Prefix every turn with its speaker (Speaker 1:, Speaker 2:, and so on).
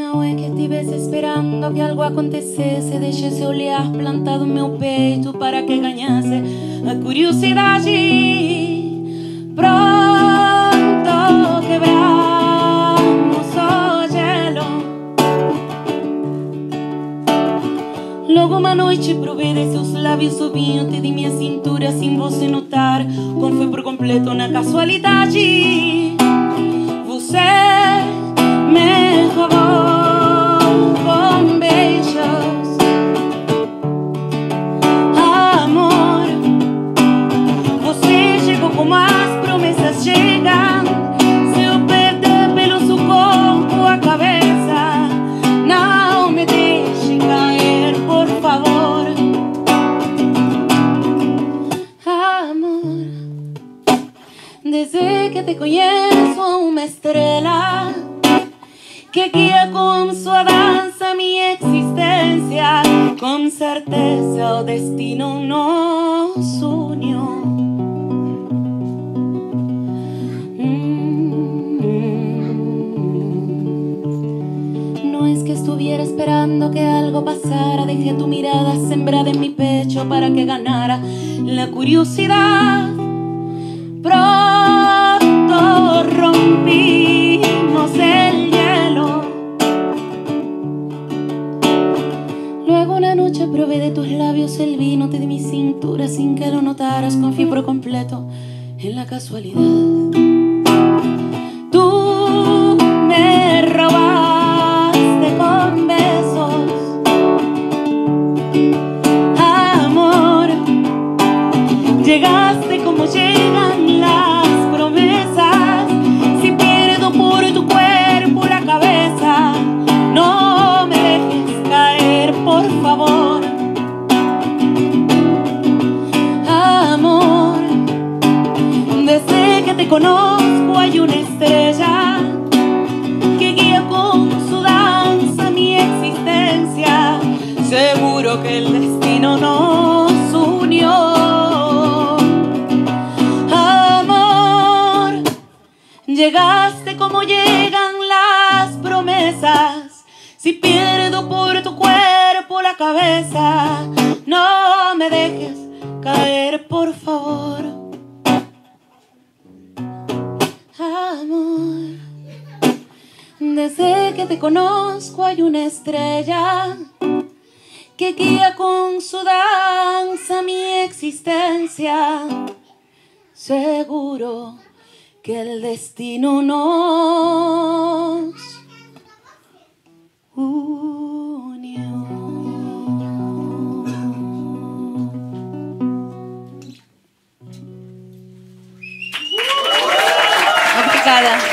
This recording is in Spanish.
Speaker 1: Não é que estivesse esperando que algo acontecesse, deixesse olhar plantado no meu peito para que ganhasse a curiosidade. Pronto quebramos o gelo. Logo uma noite provei de seus lábios o vinho, te di minha cintura sem você notar, como foi por completo na casualidade. Você me roubou com beijos, amor. Você chegou como as promessas chegam, seu perder pelo seu corpo, a cabeça. Não me deixe cair, por favor, amor. Desde que te conheço, uma estrela que guia com sua dança minha existência. Com certeza o destino nos uniu. No es que estuviera esperando que algo pasara, dejé tu mirada sembrada en mi pecho para que ganara la curiosidad. Pronto rompimos el hielo. Luego una noche probé de tus labios el vino, te di mi cintura sin que lo notaras, confié por completo en la casualidad. Tú me robaste con besos, amor. Llegaste como llegan las promesas. Si pierdo por tu cuerpo la cabeza, no me dejes caer, por favor, amor. Desde que te conozco hay una estrella que guía con su danza mi existencia. Seguro que el destino nos unió. Llegaste como llegan las promesas. Si pierdo por tu cuerpo la cabeza, no me dejes caer, por favor, amor. Desde que te conozco hay una estrella que guía con su danza mi existencia. Seguro que el destino nos unió. Obrigada.